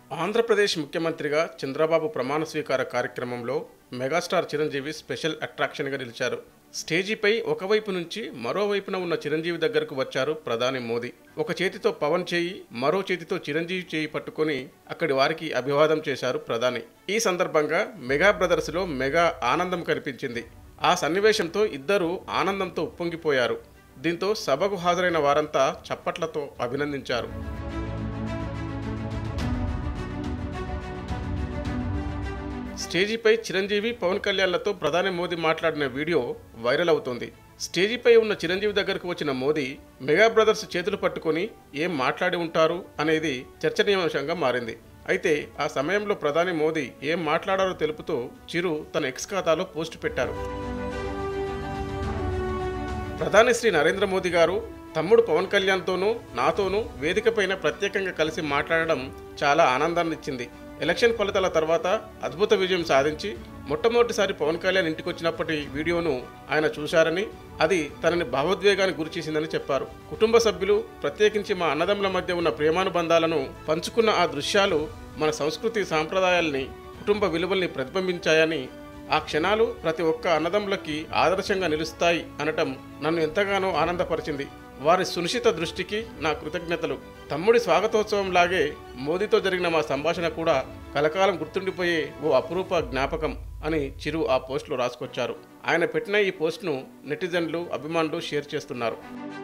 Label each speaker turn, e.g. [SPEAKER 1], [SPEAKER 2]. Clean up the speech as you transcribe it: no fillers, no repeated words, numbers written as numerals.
[SPEAKER 1] ఆంధ్రప్రదేశ్ ముఖ్యమంత్రిగా చంద్రబాబు ప్రమాణ స్వీకార కార్యక్రమంలో మెగాస్టార్ చిరంజీవి స్పెషల్ అట్రాక్షన్గా నిలిచారు. స్టేజీపై ఒకవైపు నుంచి మరోవైపున ఉన్న చిరంజీవి దగ్గరకు వచ్చారు ప్రధాని మోదీ. ఒక చేతితో పవన్ చేయి, మరో చేతితో చిరంజీవి చేయి పట్టుకొని అక్కడి వారికి అభివాదం చేశారు ప్రధాని. ఈ సందర్భంగా మెగా బ్రదర్స్లో మెగా ఆనందం కనిపించింది. ఆ సన్నివేశంతో ఇద్దరూ ఆనందంతో ఉప్పొంగిపోయారు. దీంతో సభకు హాజరైన వారంతా చప్పట్లతో అభినందించారు. స్టేజీపై చిరంజీవి, పవన్ కళ్యాణ్లతో ప్రధాని మోదీ మాట్లాడిన వీడియో వైరల్ అవుతోంది. స్టేజీపై ఉన్న చిరంజీవి దగ్గరకు వచ్చిన మోదీ మెగా బ్రదర్స్ చేతులు పట్టుకొని ఏం మాట్లాడి ఉంటారు అనేది చర్చనీయాంశంగా మారింది. అయితే ఆ సమయంలో ప్రధాని మోదీ ఏం మాట్లాడారో తెలుపుతూ చిరు తన ఎక్స్ ఖాతాలో పోస్ట్ పెట్టారు. ప్రధాని శ్రీ నరేంద్ర మోదీ గారు తమ్ముడు పవన్ కళ్యాణ్తోనూ నాతోనూ వేదికపైన ప్రత్యేకంగా కలిసి మాట్లాడడం చాలా ఆనందాన్నిచ్చింది. ఎలక్షన్ ఫలితాల తర్వాత అద్భుత విజయం సాధించి మొట్టమొదటిసారి పవన్ కళ్యాణ్ ఇంటికొచ్చినప్పటి వీడియోను ఆయన చూశారని, అది తనని భావోద్వేగానికి గురిచేసిందని చెప్పారు. కుటుంబ సభ్యులు, ప్రత్యేకించి మా అన్నదమ్ముల మధ్య ఉన్న ప్రేమానుబంధాలను పంచుకున్న ఆ దృశ్యాలు మన సంస్కృతి సాంప్రదాయాల్ని, కుటుంబ విలువల్ని ప్రతిబింబించాయని, ఆ క్షణాలు ప్రతి ఒక్క అన్నదమ్ములకి ఆదర్శంగా నిలుస్తాయి అనటం నన్ను ఎంతగానో ఆనందపరిచింది. వారి సునిశిత దృష్టికి నా కృతజ్ఞతలు. తమ్ముడి స్వాగతోత్సవంలాగే మోదీతో జరిగిన మా సంభాషణ కూడా కలకాలం గుర్తుండిపోయే ఓ అపురూప జ్ఞాపకం అని చిరు ఆ పోస్టులో రాసుకొచ్చారు. ఆయన పెట్టిన ఈ పోస్ట్ను నెటిజన్లు, అభిమానులు షేర్ చేస్తున్నారు.